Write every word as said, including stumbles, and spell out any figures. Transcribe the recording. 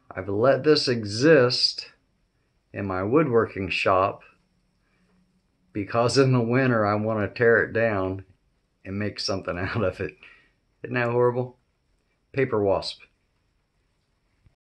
I've let this exist in my woodworking shop because in the winter I want to tear it down and make something out of it. Isn't that horrible? Paper wasp.